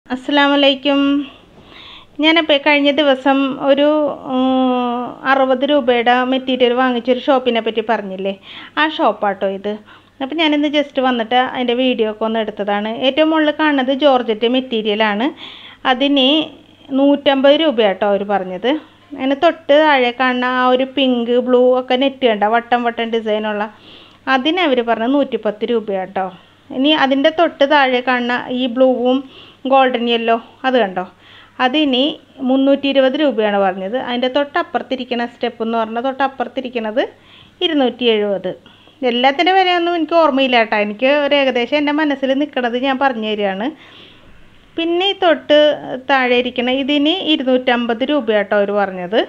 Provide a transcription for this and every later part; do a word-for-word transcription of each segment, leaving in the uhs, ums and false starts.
അസ്സലാമലൈക്കും. ഞാനപ്പോൾ കഴിഞ്ഞ ദിവസം ഒരു അറുപത് രൂപയുടെ മെറ്റീരിയൽ വാങ്ങിച്ചൊരു ഷോപ്പിനെ പറ്റി പറഞ്ഞില്ലേ, ആ ഷോപ്പാട്ടോ ഇത്. അപ്പോൾ ഞാനിന്ന് ജസ്റ്റ് വന്നിട്ട് അതിൻ്റെ വീഡിയോ ഒക്കെ ഒന്ന് എടുത്തതാണ്. ഏറ്റവും മുകളിൽ കാണുന്നത് ജോർജറ്റ് മെറ്റീരിയലാണ്. അതിന് നൂറ്റമ്പത് രൂപയാട്ടോ അവർ പറഞ്ഞത്. അതിന് തൊട്ട് താഴെ കാണുന്ന ആ ഒരു പിങ്ക് ബ്ലൂ ഒക്കെ നെറ്റ് കണ്ട വട്ടം വട്ടം ഡിസൈനുള്ള അതിന് അവർ പറഞ്ഞത് നൂറ്റിപ്പത്ത് രൂപയാട്ടോ. ഇനി അതിൻ്റെ തൊട്ട് താഴെ കാണുന്ന ഈ ബ്ലൂവും ഗോൾഡൻ യെല്ലോ അത് കണ്ടോ, അതിനി മുന്നൂറ്റി ഇരുപത് രൂപയാണ് പറഞ്ഞത്. അതിൻ്റെ തൊട്ടപ്പുറത്തിരിക്കുന്ന സ്റ്റെപ്പ് എന്ന് പറഞ്ഞാൽ തൊട്ടപ്പുറത്തിരിക്കുന്നത് ഇരുന്നൂറ്റി എഴുപത്. എല്ലാത്തിൻ്റെ വിലയൊന്നും എനിക്ക് ഓർമ്മയില്ല കേട്ടോ. എനിക്ക് ഒരു ഏകദേശം എൻ്റെ മനസ്സിൽ നിൽക്കുന്നത് ഞാൻ പറഞ്ഞു തരികയാണ്. പിന്നെ ഈ തൊട്ട് താഴെ ഇരിക്കുന്ന ഇതിന് ഇരുന്നൂറ്റമ്പത് രൂപയാട്ടോ അവർ പറഞ്ഞത്.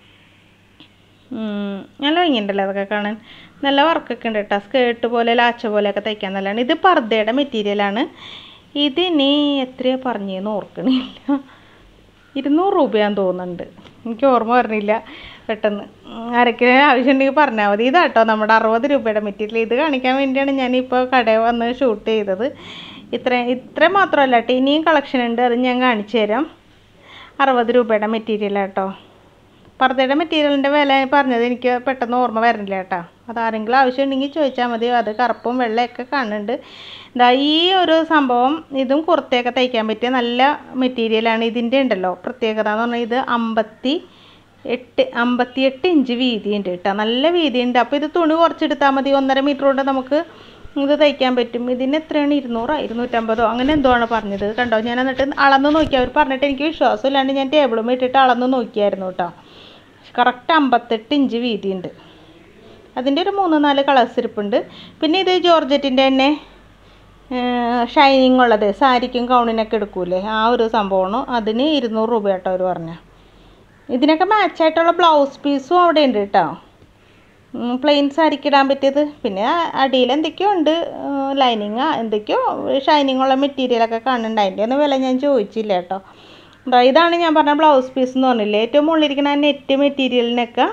നല്ല ഭംഗിയുണ്ടല്ലോ അതൊക്കെ കാണാൻ, നല്ല വർക്കൊക്കെ ഉണ്ട് കേട്ടോ. സ്കേർട്ട് പോലെ ലാച്ച പോലെയൊക്കെ തയ്ക്കാൻ നല്ലതാണ്. ഇത് പർദ്ദയുടെ മെറ്റീരിയലാണ്. ഇതിന് എത്രയാണ് പറഞ്ഞതെന്ന് ഓർക്കണില്ല, ഇരുന്നൂറ് രൂപയാന്ന് തോന്നുന്നുണ്ട്, എനിക്ക് ഓർമ്മ വരണില്ല പെട്ടെന്ന്. ആരൊക്കെ ആവശ്യമുണ്ടെങ്കിൽ പറഞ്ഞാൽ മതി. ഇതാട്ടോ നമ്മുടെ അറുപത് രൂപയുടെ മെറ്റീരിയൽ. ഇത് കാണിക്കാൻ വേണ്ടിയാണ് ഞാനിപ്പോൾ കടയിൽ വന്ന് ഷൂട്ട് ചെയ്തത്. ഇത്ര ഇത്ര മാത്രമല്ല കേട്ടോ, ഇനിയും കളക്ഷൻ ഉണ്ട്, അത് ഞാൻ കാണിച്ചു തരാം. അറുപത് രൂപയുടെ മെറ്റീരിയലാട്ടോ. പർദ്ദയുടെ മെറ്റീരിയലിൻ്റെ വില പറഞ്ഞത് എനിക്ക് പെട്ടെന്ന് ഓർമ്മ വരുന്നില്ല കേട്ടോ. അതാരെങ്കിലും ആവശ്യമുണ്ടെങ്കിൽ ചോദിച്ചാൽ മതി. അത് കറുപ്പും വെള്ളയൊക്കെ കാണുന്നുണ്ട്. ഇതാ ഈ ഒരു സംഭവം, ഇതും കുർത്തയൊക്കെ തയ്ക്കാൻ പറ്റിയ നല്ല മെറ്റീരിയലാണ്. ഇതിൻ്റെ ഉണ്ടല്ലോ പ്രത്യേകത എന്ന് പറഞ്ഞാൽ ഇത് അമ്പത്തി എട്ട് അമ്പത്തി എട്ട് ഇഞ്ച് വീതിയുണ്ട് കേട്ടോ, നല്ല വീതിയുണ്ട്. അപ്പോൾ ഇത് തുണി കുറച്ചെടുത്താൽ മതി, ഒന്നര മീറ്റർ കൊണ്ട് നമുക്ക് ഇത് തയ്ക്കാൻ പറ്റും. ഇതിന് എത്രയാണ്, ഇരുന്നൂറോ ഇരുന്നൂറ്റമ്പതോ അങ്ങനെ എന്തോ ആണ് പറഞ്ഞത് കണ്ടോ. ഞാൻ എന്നിട്ട് അളന്ന് നോക്കി, അവർ പറഞ്ഞിട്ട് എനിക്ക് വിശ്വാസമില്ലാണ്ട് ഞാൻ ടേബിളും ഇട്ടിട്ട് അളന്ന് നോക്കിയായിരുന്നു കേട്ടോ. കറക്റ്റ് അമ്പത്തെട്ട് ഇഞ്ച് വീതിയുണ്ട്. അതിൻ്റെ ഒരു മൂന്ന് നാല് കളേഴ്സ് ഇരിപ്പുണ്ട്. പിന്നെ ഇത് ജോർജറ്റിൻ്റെ തന്നെ ഷൈനിങ് ഉള്ളത്, സാരിക്കും ഗൗണിനൊക്കെ എടുക്കൂലേ, ആ ഒരു സംഭവമാണ്. അതിന് ഇരുന്നൂറ് രൂപ കേട്ടോ അവർ പറഞ്ഞ. ഇതിനൊക്കെ മാച്ചായിട്ടുള്ള ബ്ലൗസ് പീസും അവിടെ ഉണ്ട് കേട്ടോ, പ്ലെയിൻ സാരിക്ക് ഇടാൻ പറ്റിയത്. പിന്നെ അടിയിൽ എന്തൊക്കെയോ ഉണ്ട്, ലൈനിങ് എന്തൊക്കെയോ ഷൈനിങ് ഉള്ള മെറ്റീരിയലൊക്കെ കാണുന്നുണ്ട്. അതിൻ്റെ ഒന്നും വില ഞാൻ ചോദിച്ചില്ല കേട്ടോ. ഇതാണ് ഞാൻ പറഞ്ഞ ബ്ലൗസ് പീസ് എന്ന് പറഞ്ഞില്ലേ, ഏറ്റവും മുകളിലിരിക്കുന്ന ആ നെറ്റ് മെറ്റീരിയലിനൊക്കെ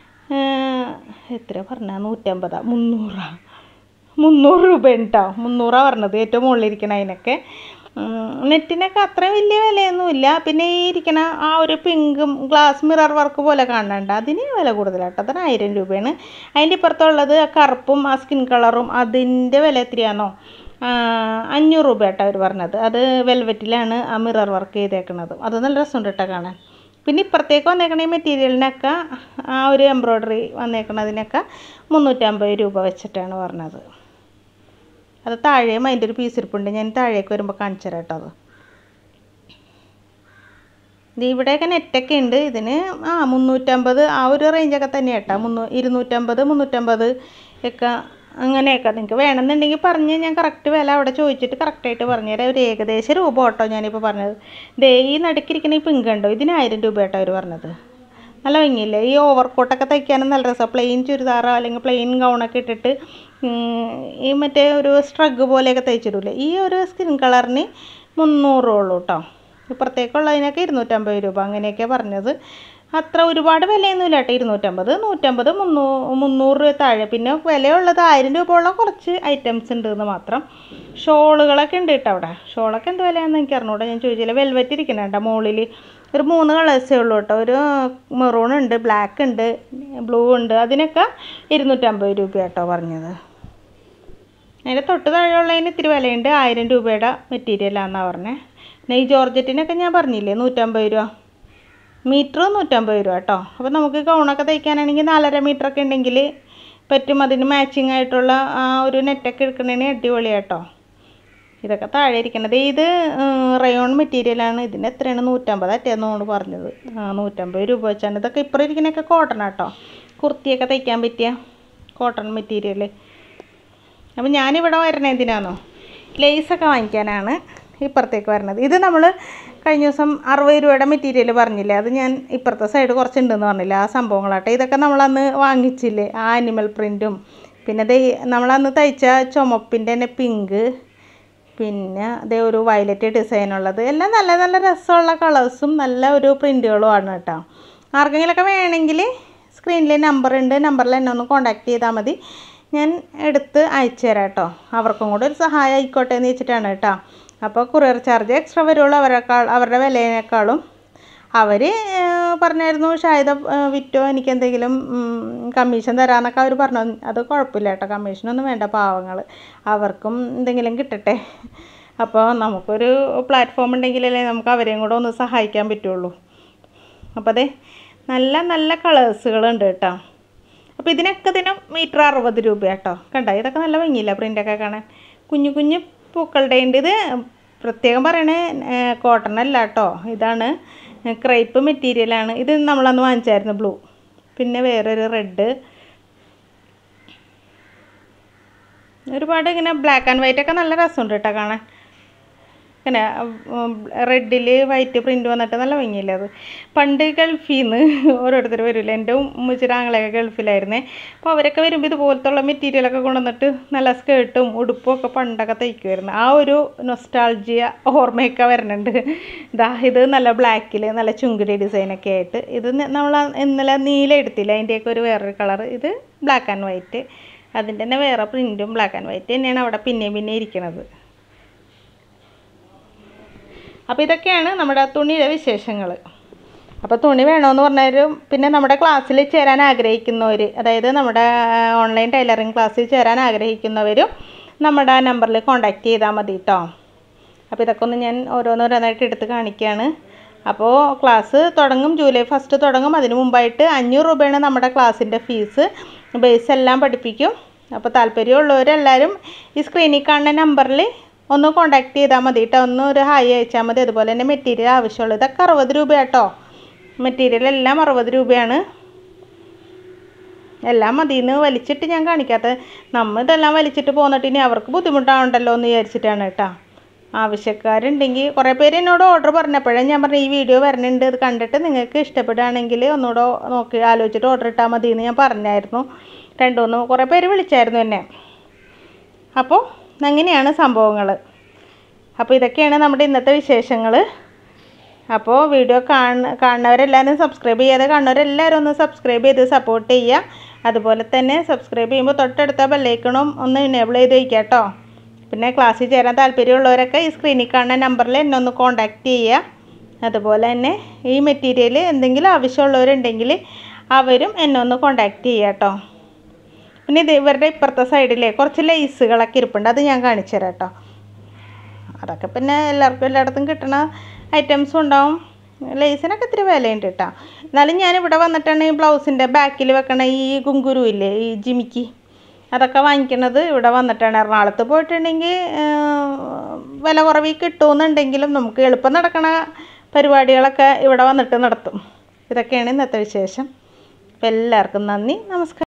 എത്ര പറഞ്ഞാൽ നൂറ്റമ്പതാ മുന്നൂറാ മുന്നൂറ് രൂപ കേട്ടോ, മുന്നൂറാണ് പറഞ്ഞത് ഏറ്റവും മുകളിലിരിക്കണ. അതിനൊക്കെ നെറ്റിനൊക്കെ അത്രയും വലിയ വിലയൊന്നുമില്ല. പിന്നെ ഈ ഇരിക്കണ ആ ഒരു പിങ്കും ഗ്ലാസ് മിറർ വർക്ക് പോലെ കാണണ്ട, അതിന് വില കൂടുതലാട്ടോ. അതിന് ആയിരം രൂപയാണ്. അതിൻ്റെ ഇപ്പുറത്തുള്ളത് കറുപ്പും ആ സ്കിൻ കളറും അതിൻ്റെ വില എത്രയാണോ, അഞ്ഞൂറ് രൂപ കേട്ടോ അവർ പറഞ്ഞത്. അത് വെൽവെറ്റിലാണ് ആ മിറർ വർക്ക് ചെയ്തേക്കുന്നത്. അത് നല്ല രസമുണ്ട് കേട്ടോ കാണാൻ. പിന്നെ ഇപ്പുറത്തേക്ക് വന്നേക്കണ ഈ മെറ്റീരിയലിനൊക്കെ ആ ഒരു എംബ്രോയ്ഡറി വന്നേക്കണതിനൊക്കെ മുന്നൂറ്റമ്പത് രൂപ വെച്ചിട്ടാണ് പറഞ്ഞത്. അത് താഴെയും അതിൻ്റെ ഒരു പീസ് ഇരിപ്പുണ്ട്, ഞാൻ താഴേക്ക് വരുമ്പോൾ കാണിച്ചു തരാം കേട്ടോ. അത് ഇത് ഇവിടെയൊക്കെ നെറ്റൊക്കെ ഉണ്ട്. ഇതിന് ആ മുന്നൂറ്റമ്പത് ആ ഒരു റേഞ്ചൊക്കെ തന്നെ കേട്ടോ. മുന്നൂ ഇരുന്നൂറ്റമ്പത് മുന്നൂറ്റമ്പത് ഒക്കെ അങ്ങനെയൊക്കെ. നിങ്ങൾക്ക് വേണമെന്നുണ്ടെങ്കിൽ പറഞ്ഞ് ഞാൻ കറക്റ്റ് വില അവിടെ ചോദിച്ചിട്ട് കറക്റ്റായിട്ട് പറഞ്ഞുതരാം. ഒരു ഏകദേശം രൂപ കേട്ടോ ഞാനിപ്പോൾ പറഞ്ഞത്. ദേ ഈ നടുക്കിരിക്കുന്ന ഈ പിങ്ക് ഉണ്ടോ, ഇതിന് ആയിരം രൂപ കേട്ടോ അവർ പറഞ്ഞത്. നല്ല ഭംഗിയില്ലേ, ഈ ഓവർ കോട്ടൊക്കെ തയ്ക്കാനും നല്ല രസമാണ്. പ്ലെയിൻ ചുരിദാറോ അല്ലെങ്കിൽ പ്ലെയിൻ ഗൗണൊക്കെ ഇട്ടിട്ട് ഈ മറ്റേ ഒരു സ്ട്രഗ് പോലെയൊക്കെ തയ്ച്ചിടൂല്ലേ, ഈ ഒരു സ്കിൻ കളറിന് മുന്നൂറുള്ളൂ കേട്ടോ. ഇപ്പുറത്തേക്കുള്ളതിനൊക്കെ ഇരുന്നൂറ്റമ്പത് രൂപ അങ്ങനെയൊക്കെ പറഞ്ഞത്. അത്ര ഒരുപാട് വിലയൊന്നുമില്ല കേട്ടോ. ഇരുന്നൂറ്റമ്പത് നൂറ്റമ്പത് മുന്നൂ മുന്നൂറ് രൂപ താഴെ. പിന്നെ വിലയുള്ളത് ആയിരം രൂപ ഉള്ള കുറച്ച് ഐറ്റംസ് ഉണ്ട് എന്ന് മാത്രം. ഷോളുകളൊക്കെ ഉണ്ട് കേട്ടോ അവിടെ. ഷോളൊക്കെ എന്ത് വിലയാണെന്ന് എനിക്ക് അറിഞ്ഞൂടാ, ഞാൻ ചോദിച്ചില്ല. വെൽവെറ്റ് ഇരിക്കണം കേട്ടോ മുകളിൽ. ഒരു മൂന്ന് കളേഴ്സേ ഉള്ളൂ കേട്ടോ. ഒരു മെറൂൺ ഉണ്ട്, ബ്ലാക്ക് ഉണ്ട്, ബ്ലൂ ഉണ്ട്. അതിനൊക്കെ ഇരുന്നൂറ്റമ്പത് രൂപ കേട്ടോ പറഞ്ഞത്. അതിൻ്റെ തൊട്ട് താഴെയുള്ളതിന് ഇത്തിരി വിലയുണ്ട്, ആയിരം രൂപയുടെ മെറ്റീരിയലാണെന്നാണ് പറഞ്ഞത്. പിന്നെ ഈ ജോർജറ്റിനൊക്കെ ഞാൻ പറഞ്ഞില്ലേ നൂറ്റമ്പത് രൂപ മീറ്റർ, നൂറ്റമ്പത് രൂപ കേട്ടോ. അപ്പോൾ നമുക്ക് ഗൗണൊക്കെ തയ്ക്കാനാണെങ്കിൽ നാലര മീറ്ററൊക്കെ ഉണ്ടെങ്കിൽ പറ്റും. അതിന് മാച്ചിങ് ആയിട്ടുള്ള ആ ഒരു നെറ്റൊക്കെ എടുക്കുന്നതിന് അടിപൊളി കേട്ടോ. ഇതൊക്കെ താഴെ ഇരിക്കണത് ഇത് റയോൺ മെറ്റീരിയലാണ്. ഇതിന് എത്രയാണ്, നൂറ്റമ്പത് അറ്റേന്നോട് പറഞ്ഞത്. ആ നൂറ്റമ്പത് രൂപ വെച്ചാണ്. ഇതൊക്കെ ഇപ്പുറം ഇരിക്കുന്നതൊക്കെ കോട്ടൺ കേട്ടോ, കുർത്തിയൊക്കെ തയ്ക്കാൻ പറ്റിയ കോട്ടൺ മെറ്റീരിയൽ. അപ്പോൾ ഞാനിവിടെ വരണത് എന്തിനാണോ, ലേസൊക്കെ വാങ്ങിക്കാനാണ് ഇപ്പുറത്തേക്ക് വരണത്. ഇത് നമ്മൾ കഴിഞ്ഞ ദിവസം അറുപത് രൂപയുടെ മെറ്റീരിയൽ പറഞ്ഞില്ലേ, അത് ഞാൻ ഇപ്പുറത്തെ സൈഡ് കുറച്ചുണ്ടെന്ന് പറഞ്ഞില്ല, ആ സംഭവങ്ങളാട്ടെ. ഇതൊക്കെ നമ്മളന്ന് വാങ്ങിച്ചില്ലേ, ആ ആനിമൽ പ്രിൻറ്റും പിന്നെ ദേ നമ്മളന്ന് തയ്ച്ച ചുമപ്പിൻ്റെ തന്നെ പിങ്ക്, പിന്നെ അതേ ഒരു വയലറ്റ് ഡിസൈനുള്ളത്, എല്ലാം നല്ല നല്ല രസമുള്ള കളേഴ്സും നല്ല ഒരു പ്രിൻറ്റുകളും ആണ് കേട്ടോ. ആർക്കെങ്കിലുമൊക്കെ വേണമെങ്കിൽ സ്ക്രീനിൽ നമ്പർ ഉണ്ട്, നമ്പറിൽ എന്നെ ഒന്ന് കോൺടാക്റ്റ് ചെയ്താൽ മതി, ഞാൻ എടുത്ത് അയച്ചു തരാം കേട്ടോ. അവർക്കും കൂടെ ഒരു സഹായം ആയിക്കോട്ടെ എന്ന് വെച്ചിട്ടാണ് കേട്ടോ. അപ്പോൾ കൊറിയർ ചാർജ് എക്സ്ട്രാ വരുള്ളൂ അവരെക്കാൾ അവരുടെ വിലയേക്കാളും. അവർ പറഞ്ഞായിരുന്നു ഷാഹിദ വിറ്റോ എനിക്ക് എന്തെങ്കിലും കമ്മീഷൻ തരാമെന്നൊക്കെ അവർ പറഞ്ഞു. അത് കുഴപ്പമില്ല കേട്ടോ, കമ്മീഷനൊന്നും വേണ്ട, പാവങ്ങൾ അവർക്കും എന്തെങ്കിലും കിട്ടട്ടെ. അപ്പോൾ നമുക്കൊരു പ്ലാറ്റ്ഫോം ഉണ്ടെങ്കിലല്ലേ നമുക്ക് അവരെയും കൂടെ ഒന്ന് സഹായിക്കാൻ പറ്റുള്ളൂ. അപ്പോൾ അതെ നല്ല നല്ല കളേഴ്സുകളുണ്ട് കേട്ടോ. അപ്പോൾ ഇതിനൊക്കെ ഇതിനും മീറ്റർ അറുപത് രൂപ കേട്ടോ. കണ്ടോ ഇതൊക്കെ നല്ല ഭംഗിയില്ല പ്രിൻ്റൊക്കെ കാണാൻ, കുഞ്ഞു കുഞ്ഞു പൂക്കളുടെ ഉണ്ട്. ഇത് പ്രത്യേകം പറയണേ കോട്ടൺ അല്ല കേട്ടോ, ഇതാണ് ക്രേപ്പ് മെറ്റീരിയലാണ്. ഇത് നമ്മളന്ന് വാങ്ങിച്ചായിരുന്നു ബ്ലൂ, പിന്നെ വേറൊരു റെഡ്, ഒരുപാട് ഇങ്ങനെ ബ്ലാക്ക് ആൻഡ് വൈറ്റ് ഒക്കെ നല്ല രസമുണ്ട് കേട്ടോ കാണാൻ. ഇങ്ങനെ റെഡിൽ വൈറ്റ് പ്രിൻ്റ് വന്നിട്ട് നല്ല ഭംഗിയില്ല. അത് പണ്ട് ഗൾഫിൽ നിന്ന് ഓരോരുത്തർ വരില്ല, എൻ്റെ ഉമ്മച്ചിയുടെ ആങ്ങളൊക്കെ ഗൾഫിലായിരുന്നേ. അപ്പോൾ അവരൊക്കെ വരുമ്പോൾ ഇതുപോലത്തുള്ള മെറ്റീരിയലൊക്കെ കൊണ്ടുവന്നിട്ട് നല്ല സ്കേർട്ടും ഉടുപ്പും ഒക്കെ പണ്ടൊക്കെ തയ്ക്കുമായിരുന്നു. ആ ഒരു നൊസ്റ്റാൾജിയ ഓർമ്മയൊക്കെ വരുന്നുണ്ട്. ഇതാ ഇത് നല്ല ബ്ലാക്കിൽ നല്ല ചുങ്കിടി ഡിസൈനൊക്കെ ആയിട്ട്. ഇത് നമ്മൾ ഇന്നലെ നീല എടുത്തില്ല, അതിൻ്റെയൊക്കെ ഒരു വേറൊരു കളർ. ഇത് ബ്ലാക്ക് ആൻഡ് വൈറ്റ്, അതിൻ്റെ തന്നെ വേറെ പ്രിൻറ്റും ബ്ലാക്ക് ആൻഡ് വൈറ്റ് തന്നെയാണ് അവിടെ പിന്നെയും പിന്നെ ഇരിക്കുന്നത്. അപ്പോൾ ഇതൊക്കെയാണ് നമ്മുടെ തുണിയുടെ വിശേഷങ്ങൾ. അപ്പോൾ തുണി വേണമെന്ന് പറഞ്ഞവരും പിന്നെ നമ്മുടെ ക്ലാസ്സിൽ ചേരാൻ ആഗ്രഹിക്കുന്നവർ, അതായത് നമ്മുടെ ഓൺലൈൻ ടൈലറിങ് ക്ലാസ്സിൽ ചേരാൻ ആഗ്രഹിക്കുന്നവരും നമ്മുടെ ആ നമ്പറിൽ കോൺടാക്റ്റ് ചെയ്താൽ മതി കേട്ടോ. അപ്പോൾ ഇതൊക്കെ ഒന്ന് ഞാൻ ഓരോന്നോരോന്നായിട്ട് എടുത്ത് കാണിക്കുകയാണ്. അപ്പോൾ ക്ലാസ് തുടങ്ങും, ജൂലൈ ഫസ്റ്റ് തുടങ്ങും. അതിന് മുമ്പായിട്ട് അഞ്ഞൂറ് രൂപയാണ് നമ്മുടെ ക്ലാസ്സിൻ്റെ ഫീസ്. ബേസ് എല്ലാം പഠിപ്പിക്കും. അപ്പോൾ താല്പര്യമുള്ളവരെല്ലാവരും ഈ സ്ക്രീനിൽ കാണുന്ന നമ്പറിൽ ഒന്ന് കോൺടാക്റ്റ് ചെയ്താൽ മതി കേട്ടോ. ഒന്ന് ഒരു ഹായ് അയച്ചാൽ മതി. അതുപോലെ തന്നെ മെറ്റീരിയൽ ആവശ്യമുള്ളൂ. ഇതൊക്കെ അറുപത് രൂപ കേട്ടോ, മെറ്റീരിയൽ എല്ലാം അറുപത് രൂപയാണ്. എല്ലാം മതിയെന്ന് വലിച്ചിട്ട് ഞാൻ കാണിക്കാത്ത, നമ്മൾ ഇതെല്ലാം വലിച്ചിട്ട് പോന്നിട്ട് ഇനി അവർക്ക് ബുദ്ധിമുട്ടാവുണ്ടല്ലോ എന്ന് വിചാരിച്ചിട്ടാണ് കേട്ടോ. ആവശ്യക്കാരുണ്ടെങ്കിൽ കുറേ പേര് എന്നോട് ഓർഡർ പറഞ്ഞപ്പോഴേ ഞാൻ പറഞ്ഞു ഈ വീഡിയോ വരുന്നുണ്ട്, ഇത് കണ്ടിട്ട് നിങ്ങൾക്ക് ഇഷ്ടപ്പെടുകയാണെങ്കിൽ ഒന്നുകൂടെ നോക്കി ആലോചിച്ചിട്ട് ഓർഡർ ഇട്ടാൽ മതി എന്ന് ഞാൻ പറഞ്ഞായിരുന്നു. രണ്ടു മൂന്ന് കുറേ പേര് വിളിച്ചായിരുന്നു എന്നെ. അപ്പോൾ അങ്ങനെയാണ് സംഭവങ്ങൾ. അപ്പോൾ ഇതൊക്കെയാണ് നമ്മുടെ ഇന്നത്തെ വിശേഷങ്ങൾ. അപ്പോൾ വീഡിയോ കാണ കാണുന്നവരെല്ലാവരും സബ്സ്ക്രൈബ് ചെയ്യാതെ കാണുന്നവരെല്ലാവരും ഒന്ന് സബ്സ്ക്രൈബ് ചെയ്ത് സപ്പോർട്ട് ചെയ്യുക. അതുപോലെ തന്നെ സബ്സ്ക്രൈബ് ചെയ്യുമ്പോൾ തൊട്ടടുത്ത ബെല്ലൈക്കണും ഒന്ന് എനേബിൾ ചെയ്ത് വയ്ക്കുക കേട്ടോ. പിന്നെ ക്ലാസ്സിൽ ചേരാൻ താല്പര്യമുള്ളവരൊക്കെ ഈ സ്ക്രീനിൽ കാണുന്ന നമ്പറിൽ എന്നെ ഒന്ന് കോൺടാക്റ്റ് ചെയ്യുക. അതുപോലെ തന്നെ ഈ മെറ്റീരിയൽ എന്തെങ്കിലും ആവശ്യമുള്ളവരുണ്ടെങ്കിൽ അവരും എന്നെ ഒന്ന് കോൺടാക്റ്റ് ചെയ്യുക കേട്ടോ. പിന്നെ ഇത് ഇവരുടെ ഇപ്പുറത്തെ സൈഡിലെ കുറച്ച് ലേസുകളൊക്കെ ഇരിപ്പുണ്ട്, അത് ഞാൻ കാണിച്ചു തരാം കേട്ടോ. അതൊക്കെ പിന്നെ എല്ലാവർക്കും എല്ലായിടത്തും കിട്ടുന്ന ഐറ്റംസും ഉണ്ടാവും. ലേസിനൊക്കെ ഇത്തിരി വിലയുണ്ട് കേട്ടോ. എന്നാലും ഞാനിവിടെ വന്നിട്ടാണ് ഈ ബ്ലൗസിൻ്റെ ബാക്കിൽ വെക്കണ ഈ ഗുങ്കുരു ഇല്ലേ, ഈ ജിമിക്കി, അതൊക്കെ വാങ്ങിക്കുന്നത് ഇവിടെ വന്നിട്ടാണ്. എറണാകുളത്ത് പോയിട്ടുണ്ടെങ്കിൽ വില കുറവിൽ കിട്ടുമെന്നുണ്ടെങ്കിലും നമുക്ക് എളുപ്പം നടക്കണ പരിപാടികളൊക്കെ ഇവിടെ വന്നിട്ട് നടത്തും. ഇതൊക്കെയാണ് ഇന്നത്തെ വിശേഷം. അപ്പോൾ എല്ലാവർക്കും നന്ദി, നമസ്കാരം.